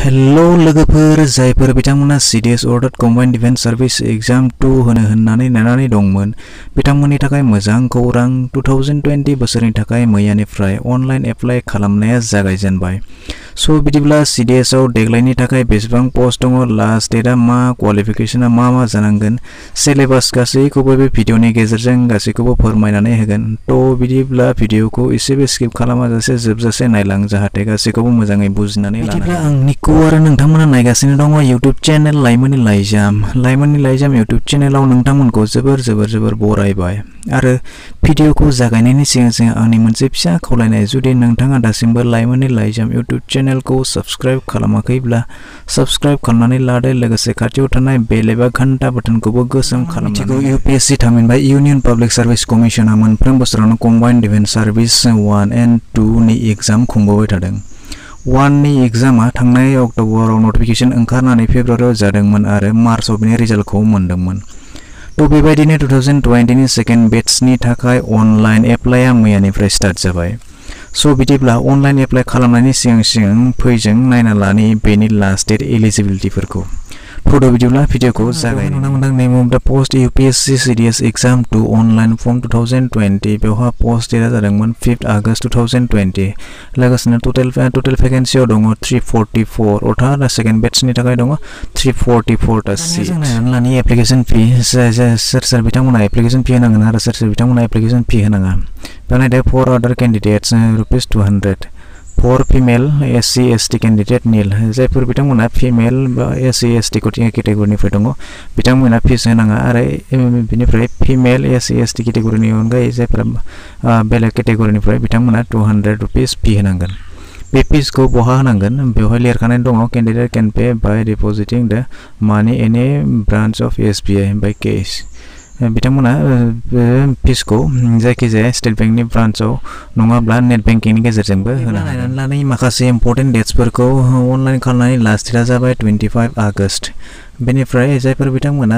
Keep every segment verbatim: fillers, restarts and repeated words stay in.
hello लोगोफोर जायफोर बिथांमोना सीडीएस अर्डार combined defence service exam two होनो होननानै नेनानै दंमोन बिथांमोननि थाखाय मोजां खौरां टू थाउजेंड ट्वेंटी बोसोरनि थाखाय मैयानिफ्राय अनलाइन एप्लाइ खालामनाया जागायजेनबाय सो बिदिब्ला सीडीएस आव देग्लायनि थाखाय बेसेबां पोस्ट दङ लास्ट डेटआ मा क्वालिफिकेशना मा मा जानांगोन सिलेबास गासैखौबो बे भिडिअनि गेजेरजों गासैखौबो फोरमायनानै होगोन तो बिदिब्ला भिडिअखौ एसेबो स्किप खालामाजासे जोबजासे नायलां जाहाथे गासैखौबो मोजाङै बुजिनानै लानो हायो आंनिखौ आरो नोंथांमोना नायगासिनो दङ YouTube चेनेल लाइमोननि लाइजाम लाइमोननि लाइजाम YouTube चेनेलाव नोंथांमोनखौ जोबोर जोबोर जोबोर बरायबाय आरो भिडिअखौ जागायनायनि सिगां सिगां आंनि मोनसे फिसा खावलायनाय जुदि नोंथाङा दासिमबो लाइमोननि लाइजाम YouTube चेनेलखौ सब्सक्राइब खालामाखैब्ला सब्सक्राइब खालामनानै लादो लोगोसे खाथियाव थानाय बेल एबा घन्टा बटनखौबो गोसोम खालामनांगौ U P S C थामहिनबा इउनियन पाब्लिक सार्भिस कमिशना मोनफ्रोम बोसोरावनो combined defence service one and two नि एग्जाम खुंबोबाय थादों वन नि एग्जामा थांनाय अक्ट'बराव नटिफिकेशन ओंखारनानै फेब्रुवारियाव जादोंमोन आरो मार्चआव बिनि रिजाल्टखौ मोनदोंमोन तो बेबायदिनो टू थाउजेंड ट्वेंटी नि सेकेन्ड बेट्सनि थाखाय अनलाइन एप्लाइआ मैयानिफ्राय स्टार्ट जाबाय सो बिदिब्ला अनलाइन एप्लाइ खालामनायनि सिगां सिगां फैजों नायना लानि बेनि लास्ट डेट एलिजिबिलिटिफोरखौ फटो बिदिब्ला भिडिअखौ जागायनो नुनो मोनदों name of the post U P S C C D S exam two online form two thousand twenty बेवहा पोस्ट डेटआ जादोंमोन fifth August two thousand twenty लोगोसेनो टोटल टोटल भेकेन्सियाव दङ थ्री फोर्टी फोर अर्थात सेकेन्ड बेट्सनि थाखाय दङ थ्री फोर्टी फोर टा सीट लानि एप्लिकेशन फी सोर सोर बिथांमोना एप्लिकेशन फी होनांगोन आरो सोर सोर बिथांमोना एप्लिकेशन फी होनाङा बेवहाय for other candidates rupees two hundred for female S C S T candidate nil जायफोर बिथांमोना फीमेल बा S C S T कैटेगरिनिफ्राय दङ बिथांमोना फीस होनाङा आरो बिनिफ्राय female S C S T कैटेगरिनि अनगायै जायफोरा बेलेग कैटेगरिनिफ्राय बिथांमोना टू हंड्रेड रुपीस फी होनांगोन बे फीसखौ बहा होनांगोन बेवहाय लिरखानाय दङ candidate can pay by depositing the money in a branch of S B I by cash बिथांमोना फीसखौ जायखिजाया स्टेट बेंकनि ब्रान्चआव नङाब्ला नेट बेंकिंनि गेजेरजोंबो होनो हागोन लानाय माखासे इम्पोर्टेन्ट डेट्सफोरखौ अनलाइन खालामनायनि लास्ट डेटआ जाबाय टुवेंटी फाइव आगस्ट बेनिफ्राय जायफोर बिथांमोना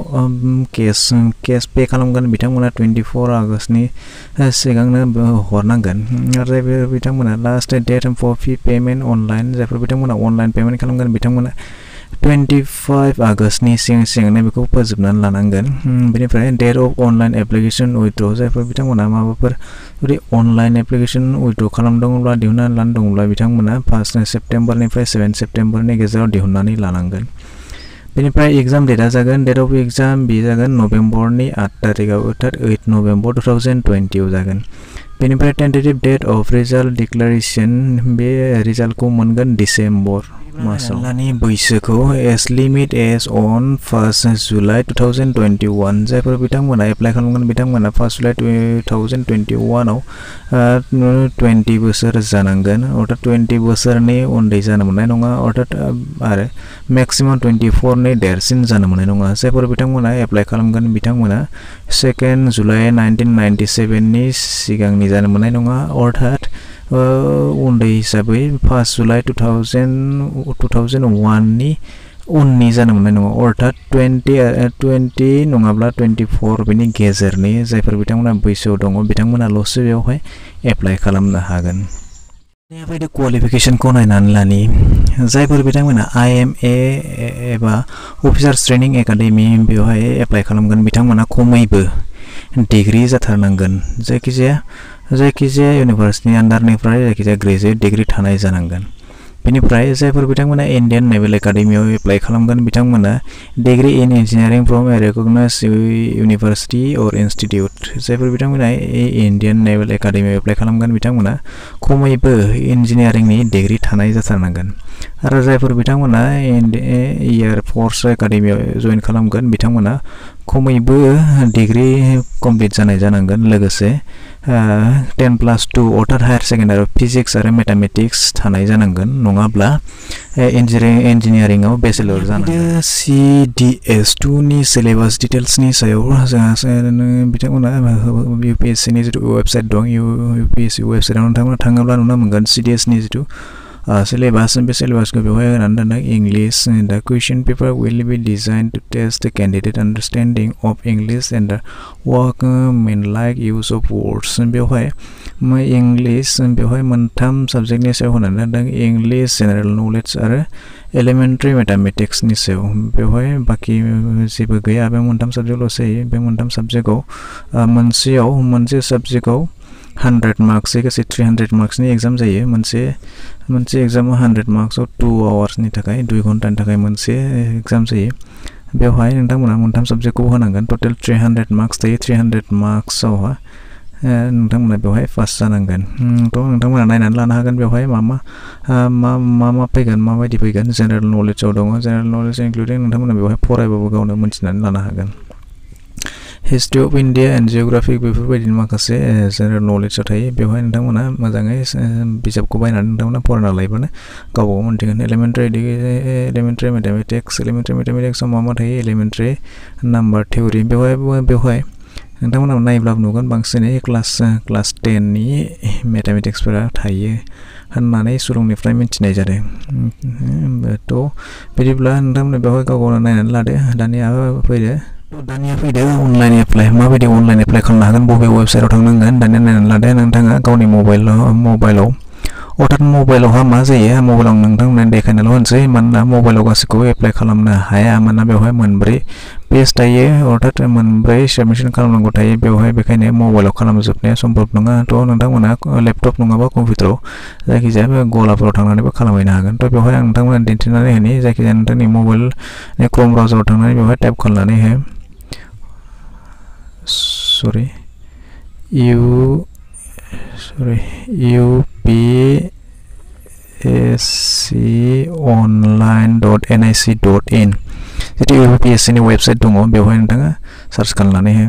केस केस पे खालामगोन बिथांमोना टुवेंटी फोर आगस्टनि सिगांनो हरनांगोन आरो जायफोर बिथांमोना last date for fee payment online जायफोर बिथांमोना अनलाइन पेमेन्ट खालामगोन बिथांमोना टुवेंटी फाइव आगस्टनि सिगां सिगांनो बेखौ फोजोबनानै लानांगोन बेनिफ्राय date of online application withdraw जायफोर बिथांमोना माबाफोर जुदि अनलाइन एप्लिकेशन उइथड्र खालामदोंब्ला दिहुननानै लानो दंब्ला बिथांमोना फार्स्ट सेप्टेम्बरनिफ्राय सेभेन सेप्टेम्बरनि गेजेराव दिहुननानै लानांगोन बेनिफ्राय एग्जाम डेटआ जागोन डेट अफ एग्जाम बे जागोन नभेम्बरनि आठ तारिखआव अर्थात eight November two thousand twenty आव जागोन बेनिफ्राय tentative date of result declaration बे रिजाल्टखौ मोनगोन डिसेम्बर मासाव लानि बैसोखौ age limit age on first July two thousand twenty one जायफोर बिथांमोना एप्लाइ खालामगोन बिथांमोना first July two thousand twenty one आव ट्वेंटी बोसोर जानांगोन अर्थात ट्वेंटी बोसोरनि उन्दै जानो मोननाय नङा अर्थात आरो मेक्सिमाम ट्वेंटी फोर नि देरसिन जानो मोननाय नङा जायफोर बिथांमोना एप्लाइ खालामगोन बिथांमोना second July nineteen ninety seven नि सिगांनि जानो मोननाय नङा अर्थात उन्दै हिसाबै first July two thousand two thousand one नि उननि जानो मोननाय नङा अर्थात ट्वेंटी ट्वेंटी नङाब्ला ट्वेंटी फोर बेनि गेजेरनि जायफोर बिथांमोना बैसोआव दङ बिथांमोनाल'सो बेवहाय एप्लाइ खालामनो हागोन बेबायदि क्वालिफिकेशनखौ नायनानै लानि जायफोर बिथांमोना I M A एबा अफिसार्स ट्रेनिं एकाडेमि बेवहाय एप्लाइ खालामगोन बिथांमोना खमैबो डिग्री जाथारनांगोन जायखिजाया जायखिजाया इउनिभार्सिटिनि आन्डारनिफ्राय जायखिजाया ग्रेजुवेट डिग्री थानाय जानांगोन बेनिफ्राय जायफोर बिथांमोना इन्डियान नेभेल एकाडेमियाव एप्लाइ खालामगोन बिथांमोना degree in engineering from a recognised university or institute जायफोर बिथांमोना इन्डियान नेभेल एकाडेमियाव एप्लाइ खालामगोन बिथांमोना खमैबो इन्जिनियारिंनि डिग्री थानाय जाथारनांगोन आरो जायफोर बिथांमोना एयार फर्स एकाडेमियाव जइन खालामगोन बिथांमोना खमैबो डिग्री कमप्लिट जानाय जानांगोन लोगोसे टेन प्लस टू अर्थात हायर सेकेन्डारि फिजिक्स आरो मेथामेटिक्स थानाय जानांगोन नङाब्ला इन्जिनियारिंआव बेचेलर जानांगोन C D S टू नि सिलेबास डिटेल्सनि सायाव जोंहा बिथांमोना U P S C नि जिथु वेबसाइट दं U P S C वेबसाइटआव नोंथांमोना थाङोब्ला नुनो मोनगोन C D S नि जिथु syllabus बे syllabus को बेवहाय होनानै दोनदों English the question paper will be designed to test the candidate understanding of English and the workmanlike use of words बेवहाय English बेवहाय मोनथाम subject नि सायाव होनानै दोनदों English general knowledge आरो elementary mathematics नि सायाव बेवहाय बाकी जेबो गैया बे मोनथाम subject ल'सो जायो बे मोनथाम subject आव मोनसेयाव मोनसे subject आव one hundred marks गासै three hundred marks नि एग्जाम जायो मोनसे मोनसे एग्जाम one hundred marks आव two hours नि थाखाय two घन्टानि थाखाय मोनसे एग्जाम जायो बेवहाय नोंथांमोना मोनथाम सब्जेक्ट खौ होनांगोन टोटल three hundred marks थायो three hundred marks आवहा नोंथांमोना बेवहाय पास जानांगोन थ' नोंथांमोना नायनानै लानो हागोन बेवहाय मा मा मा मा फैगोन माबायदि फैगोन जेनेरेल नलेज आव दङ जेनेरेल नलेज इनक्लुडिं नोंथांमोना बेवहाय फरायबाबो गावनो मोनथिनानै लानो हागोन History of India and Geography बेफोरबायदि माखासे जेनेरेल नलेज थायो बेवहाय नोंथांमोना मोजाङै बिजाबखौ बायनानै नोंथांमोना फरायना लायोबानो गावबा गाव मोनथिगोन elementary elementary mathematics elementary mathematics आव मा मा थायो एलिमेन्टारि नाम्बार थियरि बेवहाय बेवहाय नोंथांमोना नायब्ला नुगोन बांसिनै क्लास क्लास ten नि मैथमेटिक्सफोरा थायो होननानै सुलुंनिफ्राय मिथिनाय जादों थ' बिदिब्ला नोंथांमोना बेवहाय गाव गावनो नायनानै लादो दानिया फैदो दानिया फैदो अनलाइन एप्लाइ माबायदि अनलाइन एप्लाइ खालामनो हागोन बबे वेबसाइटआव थांनांगोन दानिया नायनानै लादो नोंथाङा गावनि मबाइलाव मबाइलाव अर्थात मबाइलावहा मा जायो मबाइलाव नोंथांमोना देखायनाल' होनसै मानोना मबाइलाव गासैखौबो एप्लाइ खालामनो हाया मानोना बेवहाय मोनब्रै पेज थायो अर्थात मोनब्रै साबमिशन खालामनांगौ थायो बेवहाय बेखायनो मबाइलाव खालामजोबनाया सम्भब नङा थ' नोंथांमोना लेपटप नङाबा कम्पिउटाराव जायखिजाया गलाफोराव थांनानैबो खालामहैनो हागोन थ' बेवहाय आं नोंथांमोना दिन्थिनानै होनि जायखिजाया नोंथांनि मबाइलनि क्रोम ब्राउजाराव थांनानै बेवहाय टाइप खालामनानै हो sorry u sorry U P S C online dot N I C dot in जितु U P S C नि वेबसाइट दङ बेवहाय नोंथाङा सार्च खालामनानै हो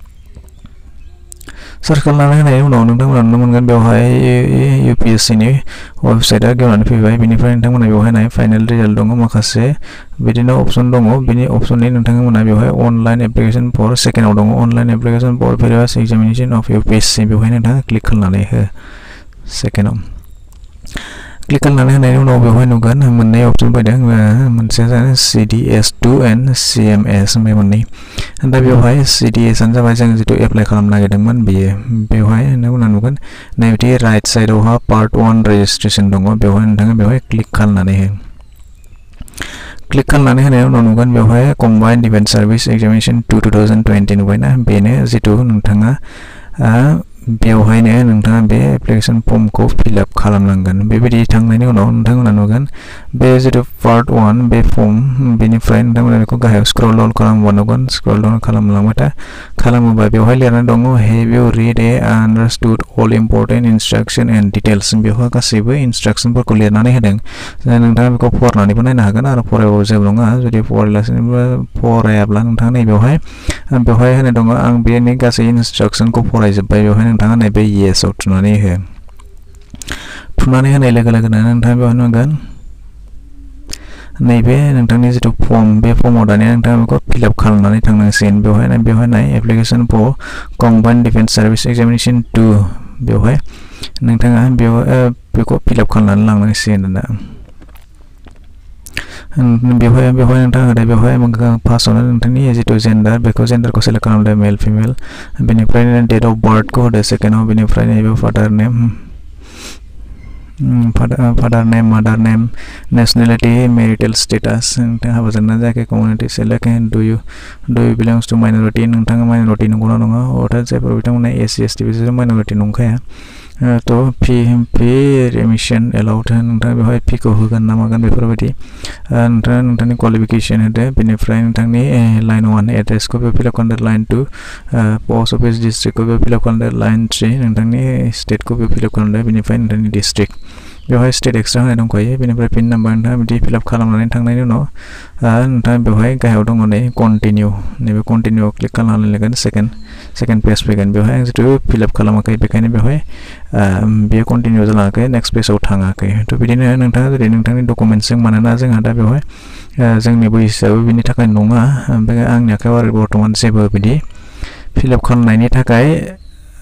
सार्च खालामनानै होनायनि उनाव नोंथांमोना नुनो मोनगोन बेवहाय U P S C नि वेबसाइटआ गेवनानै फैबाय बेनिफ्राय नोंथांमोना बेवहाय नाय फाइनाल रिजाल्ट दङ माखासे बिदिनो अपसन दङ बिनि अपसननि नोंथांमोना बेवहाय अनलाइन एप्लिकेशन फर सेकेन्डआव दङ online application for previous examination of U P S C बेवहाय नोंथाङा क्लिक खालामनानै हो सेकेन्डआव क्लिक खालामनानै होनायनि उनाव बेवहाय नुगोन मोननै अपसन फैदों मोनसेया C D S two and C M S बे मोननै दा बेवहाय C D S आनो जाबाय जों जितु एप्लाइ खालामनो नागिरदोंमोन बेयो बेवहाय नोंथांमोना नुगोन नैबेदि राइट साइडआवहा पार्ट one रेजिस्ट्रेशन दङ बेवहाय नोंथाङा बेवहाय क्लिक खालामनानै हो क्लिक खालामनानै होनायनि उनाव नुगोन बेवहाय combined defence service examination two twenty twenty नुबायना बेनो जितु नोंथाङा बेवहायनो नोंथाङा बे एप्लिकेशन फर्मखौ फिल अप खालामनांगोन बेबायदि थांनायनि उनाव नोंथांमोना नुगोन बे जितु पार्ट one बे फर्म बेनिफ्राय नोंथांमोना बेखौ गाहायाव स्क्रल डाउन खालामोबा नुगोन स्क्रल डाउन खालामलांबाय था खालामोबा बेवहाय लिरनाय दङ have you read a understood all important instruction and details बेवहाय गासैबो इन्सट्राक्शनफोरखौ लिरनानै होदों नोंथाङा बेखौ फरायनानैबो नायनो हागोन आरो फरायबाबो जेबो नङा जुदि फरायलासिनोबो फरायाब्ला नोंथाङा नै बेवहाय बेवहाय होनाय दङ आं बेनि गासै इन्सट्राक्शनखौ फरायजोब्बाय बेवहाय नोंथाङा नैबे येस आव थुनानै हो थुनानै होनाय लोगो लोगोनो नोंथाङा बेवहाय नुगोन नैबे नोंथांनि जितु फर्म बे फर्माव दानिया नोंथाङा बेखौ फिल अप खालामनानै थांनांसिगोन बेवहाय बेवहाय नाय application for combined defence service examination two बेवहाय नोंथाङा बेवहाय बेखौ फिल अप खालामनानै लांनांसिगोन दा बेवहाय बेवहाय नोंथाङा होदो बेवहाय फार्स्टआवनो नोंथांनि जितु जेन्डार बेखौ जेन्डारखौ सेलेक्ट खालामदो मेल फिमेल बेनिफ्राय डेट अफ बार्थखौ होदो सेकेन्डआव बेनिफ्राय नैबे father name father name mother name nationality marital status नोंथाङा हाबा जादोंना जायाखै community select do you do you belongs to minority नोंथाङा माइनरिटी नंगौना नङा अर्थात जायफोर बिथांमोना एस सि एस टि बिसोर माइनरिटी नंखाया थ' फि फि रिमिसन एलाउड नोंथाङा बेवहाय फिखौ होगोन ना मागोन बेफोरबायदि नोंथाङा नोंथांनि क्वालिफिकेसन होदो बेनिफ्राय नोंथांनि लाइन one एड्रेसखौ बेयाव फिल अप खालामदो लाइन two पस्ट अफिस डिस्ट्रिक्टखौ बेयाव फिल अप खालामदो लाइन three नोंथांनि स्टेटखौ बेयाव फिल अप खालामदो बेनिफ्राय नोंथांनि डिस्ट्रिक्ट बेवहाय स्टेट एक्सट्रा होनाय दंखायो बेनिफ्राय पिन नाम्बार नोंथाङा बिदि फिल अप खालामनानै थांनायनि उनाव नोंथाङा बेवहाय गाहायाव दङ नै कन्टिनिउ नैबे कन्टिनिउआव क्लिक खालामनानै लोगोन सेकेन्ड सेकेन्ड पेज फैगोन बेवहाय आं जितु फिल अप खालामाखै बेखायनो बेवहाय बेयो कन्टिनिउ जालाङाखै नेक्स्ट पेजाव थाङाखै थ' बिदिनो नोंथाङा जुदि नोंथांनि डकुमेन्टसजों मानोना जोंहा दा बेवहाय जोंनि बैसोआबो बिनि थाखाय नङा ओमफ्राय आंनि आखायाव आरो बर्थमान जेबो बिदि फिल अप खालामनायनि थाखाय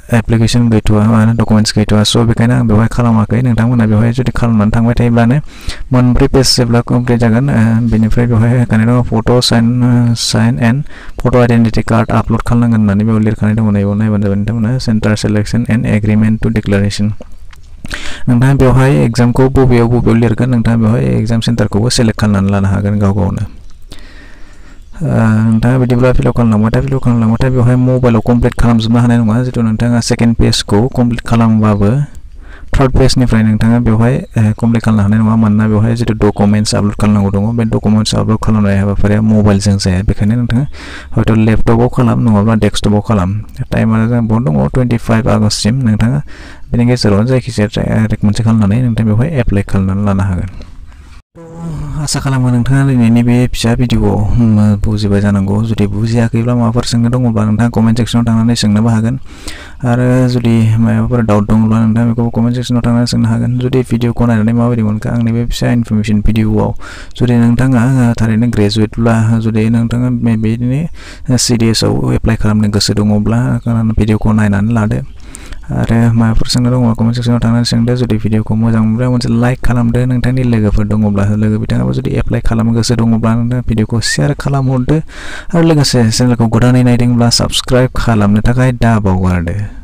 एप्लिकेशन गैथ'आ माने डकुमेन्ट्स गैथ'आ स' बेखायनो आं बेवहाय खालामाखै नोंथांमोना बेवहाय जुदि खालामनानै थांबाय थायोब्लानो मोनब्रै पेज जेब्ला कमप्लिट जागोन बेनिफ्राय बेवहाय होखानाय दङ photo' sign sign and photo' identity card uploaded खालामनांगोन होननानै बेयाव लिरखानाय दङ नैबाव नायबानो जाबाय नोंथांमोना centre selection and agreement to declaration नोंथाङा बेवहाय एग्जामखौ बबेयाव बबेयाव लिरगोन नोंथाङा बेवहाय एग्जाम सेन्टारखौबो सेलेक्ट खालामनानै लानो हागोन गाव गावनो नोंथाङा बिदिब्ला फिलआप खालामलांबाथाय फिलआप खालामलांबाथाय बेवहाय मबाइलाव कमप्लिट खालामजोबनो हानाय नङा जितु नोंथाङा सेकेन्ड पेजखौ कमप्लिट खालामबाबो थार्ड पेजनिफ्राय नोंथाङा बेवहाय कमप्लिट खालामनो हानाय नङा मानोना बेवहाय जितु डकुमेन्ट्स आपल'ड खालामनांगौ दङ बे डकुमेन्ट्स आपल'ड खालामनाय हाबाफारिया मबाइलजों जाया बेखायनो नोंथाङा हयथ' लेपटपाव खालाम नङाब्ला डेस्कटपाव खालाम टाइमा जोंहा बहुत दङ टुवेन्टिफाइभ आगष्टसिम नोंथाङा बेनि गेजेराव जायखिजाया रेक मोनसे खालामनानै नोंथाङा बेवहाय एप्लाइ खालामनानै लानो हागोन आसा खालामो नोंथाङा दिनैनि बे फिसा भिडिअ'आव बुजिबाय जानांगौ जुदि बुजियाखैब्ला माबाफोर सोंनो दङब्ला नोंथाङा कमेन्ट सेक्सनाव थांनानै सोंनोबो हागोन आरो जुदि माबाफोर डाउट दङब्ला नोंथाङा बेखौ कमेन्ट सेक्सनाव थांनानै सोंनो हागोन जुदि भिडिअ'खौ नायनानै माबायदि मोनखो आंनि बे फिसा इनफरमेसन भिडिअ'आव जुदि नोंथाङा थारैनो ग्रेजुवेटब्ला जुदि नोंथाङा बेबायदिनो सिडिएसआव एप्लाइ खालामनो गोसो दङब्ला भिडिअ'खौ नायनानै लादो आरो माबाफोर सोंनो दङब्ला कमेन्ट सेक्सनाव थांनानै सोंदो जुदि भिडिअ'खौ मोजां मोनब्ला मोनसे लाइक खालामदो नोंथांनि लोगोफोर दङब्ला लोगो बिथाङाबो जुदि एप्लाइ खालामनो गोसो दङब्ला नोंथाङा भिडिअ'खौ शेयार खालामहरदो आरो लोगोसे चेनेलखौ गोदानै नायदोंब्ला साबस्क्राइब खालामनो थाखाय दा बावगारदो